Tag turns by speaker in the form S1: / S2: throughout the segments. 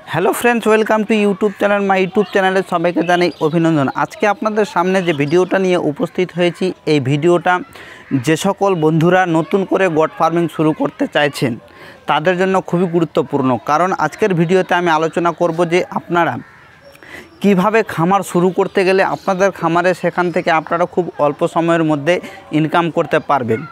S1: Hello friends, welcome to YouTube channel. My YouTube চ্যানেলে সবাইকে জানাই অভিনন্দন। আজকে আপনাদের সামনে যে ভিডিওটা নিয়ে উপস্থিত হয়েছি, এই ভিডিওটা যে সকল বন্ধুরা নতুন করে গোট ফার্মিং শুরু করতে চাইছেন তাদের জন্য খুবই গুরুত্বপূর্ণ। কারণ আজকের ভিডিওতে আমি আলোচনা করব যে আপনারা কিভাবে খামার শুরু করতে গেলে আপনাদের খামারে সেখান থেকে আপনারা খুব অল্প সময়ের মধ্যে ইনকাম করতে পারবেন।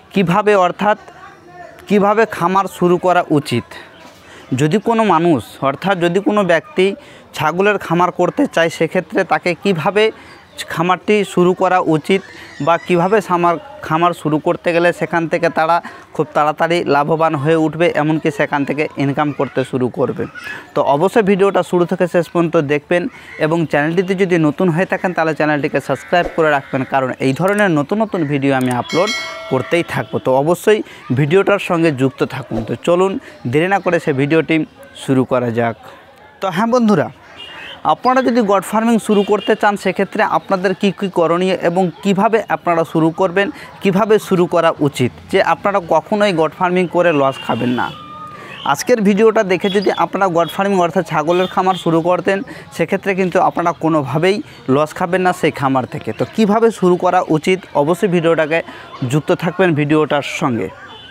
S1: কিভাবে খামার শুরু করা উচিত। যদি কোনো মানুষ যদি কোনো ব্যক্তি ছাগলের খামার করতে চায়, সেক্ষেত্রে তাকে কিভাবে খামারটি শুরু করা উচিত বা কিভাবে খামার শুরু করতে গেলে সেখান থেকে তারা খুব তাড়াতাড়ি লাভবান হয়ে উঠবে, এমনকি সেখান থেকে ইনকাম করতে শুরু করবে। তো অবশ্যই ভিডিওটা শুরু থেকে শেষ পর্যন্ত দেখবেন এবং চ্যানেলটিতে যদি নতুন হয়ে থাকেন তাহলে চ্যানেলটিকে সাবস্ক্রাইব করে রাখবেন, কারণ এই ধরনের নতুন নতুন ভিডিও আমি আপলোড করতেই থাকবো। তো অবশ্যই ভিডিওটার সঙ্গে যুক্ত থাকুন। তো চলুন দেরি না করে সে ভিডিওটি শুরু করা যাক। তো হ্যাঁ বন্ধুরা, আপনারা যদি গোট ফার্মিং শুরু করতে চান সেক্ষেত্রে আপনাদের কী কী করণীয় এবং কিভাবে আপনারা শুরু করবেন, কিভাবে শুরু করা উচিত, যে আপনারা কখনোই গোট ফার্মিং করে লস খাবেন না। আজকের ভিডিওটা দেখে যদি আপনারা গোট ফার্মিং অর্থাৎ ছাগলের খামার শুরু করতেন, সেক্ষেত্রে কিন্তু আপনারা কোনোভাবেই লস খাবেন না সেই খামার থেকে। তো কিভাবে শুরু করা উচিত, অবশ্যই ভিডিওটাকে যুক্ত থাকবেন ভিডিওটার সঙ্গে।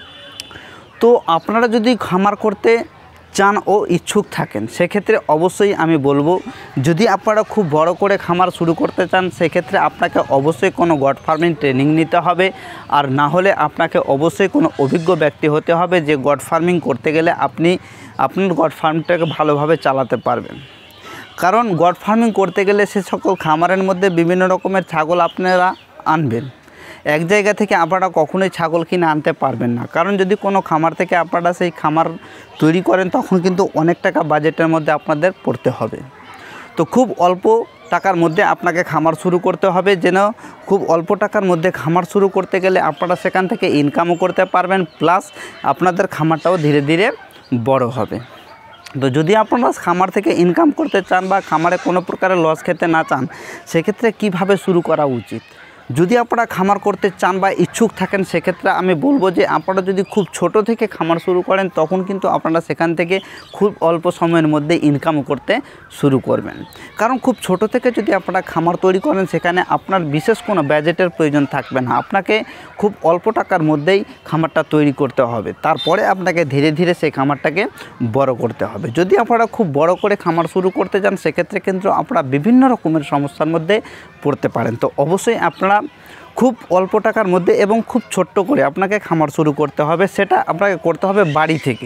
S1: তো আপনারা যদি খামার করতে চান ও ইচ্ছুক থাকেন, সেক্ষেত্রে অবশ্যই আমি বলবো, যদি আপনারা খুব বড় করে খামার শুরু করতে চান সেক্ষেত্রে আপনাকে অবশ্যই কোনো গোট ফার্মিং ট্রেনিং নিতে হবে, আর না হলে আপনাকে অবশ্যই কোনো অভিজ্ঞ ব্যক্তি হতে হবে যে গোট ফার্মিং করতে গেলে আপনি আপনার গোট ফার্মটাকে ভালোভাবে চালাতে পারবেন। কারণ গোট ফার্মিং করতে গেলে সে সকল খামারের মধ্যে বিভিন্ন রকমের ছাগল আপনারা আনবেন। এক জায়গা থেকে আপনারা কখনোই ছাগল কিনে আনতে পারবেন না, কারণ যদি কোনো খামার থেকে আপনারা সেই খামার তৈরি করেন তখন কিন্তু অনেক টাকা বাজেটের মধ্যে আপনাদের পড়তে হবে। তো খুব অল্প টাকার মধ্যে আপনাকে খামার শুরু করতে হবে, যেন খুব অল্প টাকার মধ্যে খামার শুরু করতে গেলে আপনারা সেখান থেকে ইনকামও করতে পারবেন, প্লাস আপনাদের খামারটাও ধীরে ধীরে বড় হবে। তো যদি আপনারা খামার থেকে ইনকাম করতে চান বা খামারে কোনো প্রকারের লস খেতে না চান, সেক্ষেত্রে কিভাবে শুরু করা উচিত। যদি আপনারা খামার করতে চান বা ইচ্ছুক থাকেন, সেক্ষেত্রে আমি বলবো যে আপনারা যদি খুব ছোট থেকে খামার শুরু করেন তখন কিন্তু আপনারা সেখান থেকে খুব অল্প সময়ের মধ্যে ইনকামও করতে শুরু করবেন। কারণ খুব ছোট থেকে যদি আপনারা খামার তৈরি করেন সেখানে আপনার বিশেষ কোনো বাজেটের প্রয়োজন থাকবে না, আপনাকে খুব অল্প টাকার মধ্যেই খামারটা তৈরি করতে হবে, তারপরে আপনাকে ধীরে ধীরে সেই খামারটাকে বড় করতে হবে। যদি আপনারা খুব বড় করে খামার শুরু করতে চান সেক্ষেত্রে কিন্তু আপনারা বিভিন্ন রকমের সমস্যার মধ্যে পড়তে পারেন। তো অবশ্যই আপনারা খুব অল্প টাকার মধ্যে এবং খুব ছোট্ট করে আপনাকে খামার শুরু করতে হবে, সেটা আপনাকে করতে হবে বাড়ি থেকে।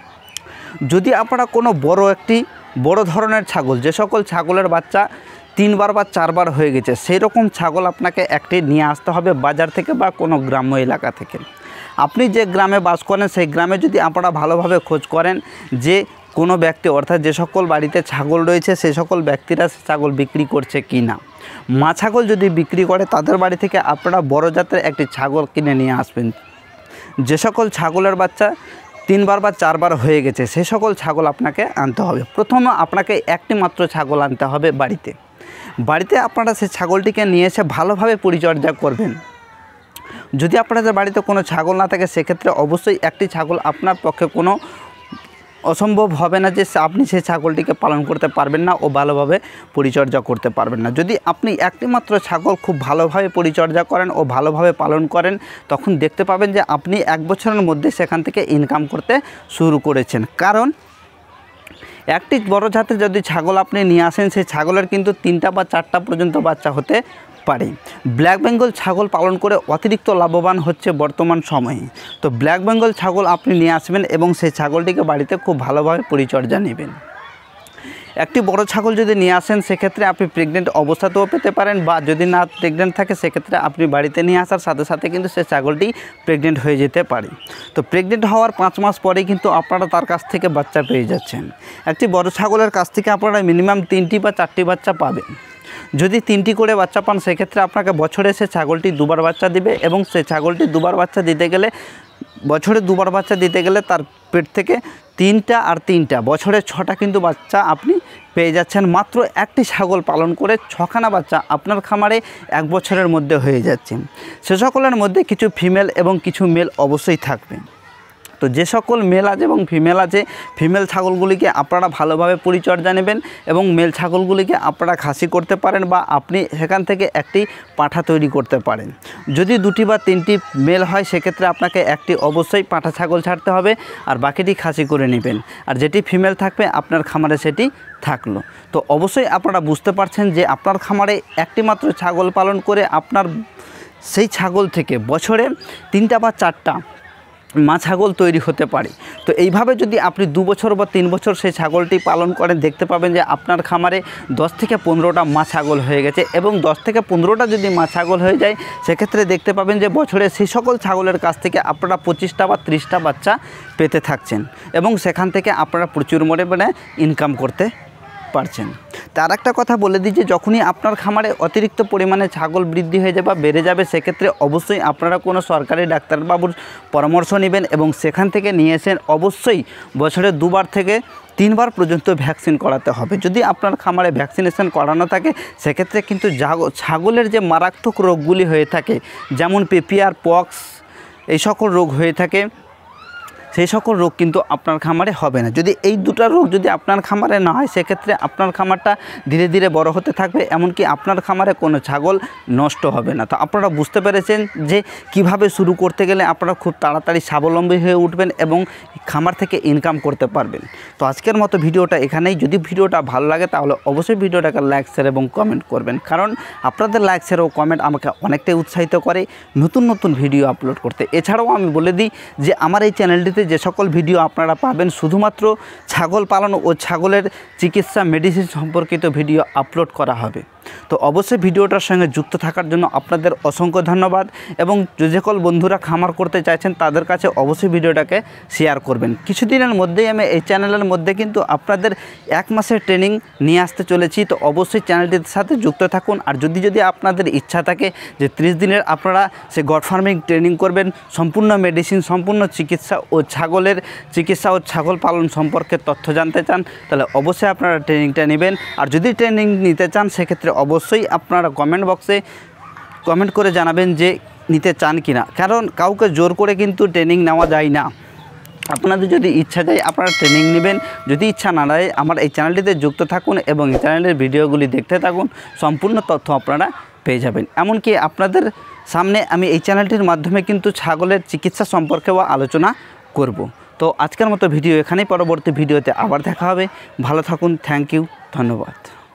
S1: যদি আপনারা কোনো বড় ধরনের ছাগল, যে সকল ছাগলের বাচ্চা 3 বার বা 4 বার হয়ে গেছে, সেই রকম ছাগল আপনাকে একটি নিয়ে আসতে হবে বাজার থেকে বা কোনো গ্রাম্য এলাকা থেকে। আপনি যে গ্রামে বাস করেন সেই গ্রামে যদি আপনারা ভালোভাবে খোঁজ করেন যে কোনো ব্যক্তি অর্থাৎ যে সকল বাড়িতে ছাগল রয়েছে সেই সকল ব্যক্তিরা ছাগল বিক্রি করছে কি না। মা ছাগল যদি বিক্রি করে তাদের বাড়ি থেকে আপনারা বড় জাতের একটি ছাগল কিনে নিয়ে আসবেন। যে সকল ছাগলের বাচ্চা 3 বার বা 4 বার হয়ে গেছে সেই সকল ছাগল আপনাকে আনতে হবে। প্রথমে আপনাকে একটি মাত্র ছাগল আনতে হবে বাড়িতে আপনারা সেই ছাগলটিকে নিয়ে এসে ভালোভাবে পরিচর্যা করবেন। যদি আপনাদের বাড়িতে কোনো ছাগল না থাকে সেক্ষেত্রে অবশ্যই একটি ছাগল আপনার পক্ষে কোনো অসম্ভব হবে না যে আপনি সেই ছাগলটিকে পালন করতে পারবেন না ও ভালোভাবে পরিচর্যা করতে পারবেন না। যদি আপনি একটি মাত্র ছাগল খুব ভালোভাবে পরিচর্যা করেন ও ভালোভাবে পালন করেন, তখন দেখতে পাবেন যে আপনি 1 বছরের মধ্যে সেখান থেকে ইনকাম করতে শুরু করেছেন। কারণ একটি বড় জাতের যদি ছাগল আপনি নিয়ে আসেন সেই ছাগলের কিন্তু 3টা বা 4টা পর্যন্ত বাচ্চা হতে পারে। ব্ল্যাক বেঙ্গল ছাগল পালন করে অতিরিক্ত লাভবান হচ্ছে বর্তমান সময়ে। তো ব্ল্যাক বেঙ্গল ছাগল আপনি নিয়ে আসবেন এবং সেই ছাগলটিকে বাড়িতে খুব ভালোভাবে পরিচর্যা নেবেন। একটি বড় ছাগল যদি নিয়ে আসেন সেক্ষেত্রে আপনি প্রেগনেন্ট অবস্থাতেও পেতে পারেন, বা যদি না প্রেগনেন্ট থাকে সেক্ষেত্রে আপনি বাড়িতে নিয়ে আসার সাথে সাথে কিন্তু সেই ছাগলটি প্রেগনেন্ট হয়ে যেতে পারে। তো প্রেগনেন্ট হওয়ার 5 মাস পরেই কিন্তু আপনারা তার কাছ থেকে বাচ্চা পেয়ে যাচ্ছেন। একটি বড় ছাগলের কাছ থেকে আপনারা মিনিমাম 3টি বা 4টি বাচ্চা পাবেন। যদি 3টি করে বাচ্চা পান সেক্ষেত্রে আপনাকে বছরে সে ছাগলটি 2 বার বাচ্চা দিবে, এবং সেই ছাগলটি 2 বার বাচ্চা দিতে গেলে বছরে 2 বার বাচ্চা দিতে গেলে তার পেট থেকে 3টা আর 3টা বছরে 6টা কিন্তু বাচ্চা আপনি পেয়ে যাচ্ছেন। মাত্র একটি ছাগল পালন করে 6খানা বাচ্চা আপনার খামারে 1 বছরের মধ্যে হয়ে যাচ্ছে। সে সকলের মধ্যে কিছু ফিমেল এবং কিছু মেল অবশ্যই থাকবে। তো যে সকল মেল আছে এবং ফিমেল আছে, ফিমেল ছাগলগুলিকে আপনারা ভালোভাবে পরিচর্যা নেবেন এবং মেল ছাগলগুলিকে আপনারা খাসি করতে পারেন বা আপনি সেখান থেকে একটি পাঁঠা তৈরি করতে পারেন। যদি 2টি বা 3টি মেল হয় সেক্ষেত্রে আপনাকে একটি অবশ্যই পাঁঠা ছাগল ছাড়তে হবে আর বাকিটি খাসি করে নেবেন, আর যেটি ফিমেল থাকবে আপনার খামারে সেটি থাকলো। তো অবশ্যই আপনারা বুঝতে পারছেন যে আপনার খামারে একটি মাত্র ছাগল পালন করে আপনার সেই ছাগল থেকে বছরে 3টা বা 4টা মা ছাগল তৈরি হতে পারে। তো এইভাবে যদি আপনি 2 বছর বা 3 বছর সেই ছাগলটি পালন করেন, দেখতে পাবেন যে আপনার খামারে 10 থেকে 15টা মা ছাগল হয়ে গেছে এবং 10 থেকে 15টা যদি মা ছাগল হয়ে যায় সেক্ষেত্রে দেখতে পাবেন যে বছরে সেই সকল ছাগলের কাছ থেকে আপনারা 25টা বা 30টা বাচ্চা পেতে থাকছেন এবং সেখান থেকে আপনারা প্রচুর পরিমাণে ইনকাম করতে পারছেন। তার একটা কথা বলে দিই যে যখনই আপনার খামারে অতিরিক্ত পরিমাণে ছাগল বৃদ্ধি হয়ে যাবে বা বেড়ে যাবে সেক্ষেত্রে অবশ্যই আপনারা কোনো সরকারি ডাক্তারবাবুর পরামর্শ নেবেন এবং সেখান থেকে নিয়ে এসে অবশ্যই বছরে 2বার থেকে 3বার পর্যন্ত ভ্যাকসিন করাতে হবে। যদি আপনার খামারে ভ্যাকসিনেশন করানো থাকে সেক্ষেত্রে কিন্তু ছাগলের যে মারাত্মক রোগগুলি হয়ে থাকে, যেমন পেপিয়ার পক্স এই সকল রোগ হয়ে থাকে, সেই সকল রোগ কিন্তু আপনার খামারে হবে না। যদি এই 2টা রোগ যদি আপনার খামারে না হয় সেক্ষেত্রে আপনার খামারটা ধীরে ধীরে বড় হতে থাকবে, এমনকি আপনার খামারে কোনো ছাগল নষ্ট হবে না। তো আপনারা বুঝতে পেরেছেন যে কিভাবে শুরু করতে গেলে আপনারা খুব তাড়াতাড়ি স্বাবলম্বী হয়ে উঠবেন এবং খামার থেকে ইনকাম করতে পারবেন। তো আজকের মতো ভিডিওটা এখানেই। যদি ভিডিওটা ভালো লাগে তাহলে অবশ্যই ভিডিওটাকে লাইক শেয়ার এবং কমেন্ট করবেন, কারণ আপনাদের লাইক শেয়ার ও কমেন্ট আমাকে অনেকটাই উৎসাহিত করে নতুন নতুন ভিডিও আপলোড করতে। এছাড়াও আমি বলে দিই যে আমার এই চ্যানেলটিতে যে সকল ভিডিও আপনারা পাবেন শুধুমাত্র ছাগল পালন ও ছাগলের চিকিৎসা মেডিসিন সম্পর্কিত ভিডিও আপলোড করা হবে। তো অবশ্যই ভিডিওটার সঙ্গে যুক্ত থাকার জন্য আপনাদের অসংখ্য ধন্যবাদ এবং যে সকল বন্ধুরা খামার করতে চাইছেন তাদের কাছে অবশ্যই ভিডিওটাকে শেয়ার করবেন। কিছুদিনের মধ্যেই আমি এই চ্যানেলের মধ্যে কিন্তু আপনাদের 1 মাসের ট্রেনিং নিয়ে আসতে চলেছি। তো অবশ্যই চ্যানেলটির সাথে যুক্ত থাকুন। আর যদি আপনাদের ইচ্ছা থাকে যে 30 দিনের আপনারা সে গড ফার্মিং ট্রেনিং করবেন, সম্পূর্ণ মেডিসিন, সম্পূর্ণ চিকিৎসা ও ছাগলের চিকিৎসা ও ছাগল পালন সম্পর্কে তথ্য জানতে চান, তাহলে অবশ্যই আপনারা ট্রেনিংটা নেবেন। আর যদি ট্রেনিং নিতে চান সেক্ষেত্রে অবশ্যই আপনারা কমেন্ট বক্সে কমেন্ট করে জানাবেন যে নিতে চান কি না, কারণ কাউকে জোর করে কিন্তু ট্রেনিং নেওয়া যায় না। আপনাদের যদি ইচ্ছা যায় আপনারা ট্রেনিং নেবেন, যদি ইচ্ছা না যায় আমার এই চ্যানেলটিতে যুক্ত থাকুন এবং এই চ্যানেলের ভিডিওগুলি দেখতে থাকুন, সম্পূর্ণ তথ্য আপনারা পেয়ে যাবেন। এমনকি আপনাদের সামনে আমি এই চ্যানেলটির মাধ্যমে কিন্তু ছাগলের চিকিৎসা সম্পর্কেও আলোচনা করব। তো আজকের মতো ভিডিও এখানেই, পরবর্তী ভিডিওতে আবার দেখা হবে। ভালো থাকুন, থ্যাংক ইউ, ধন্যবাদ।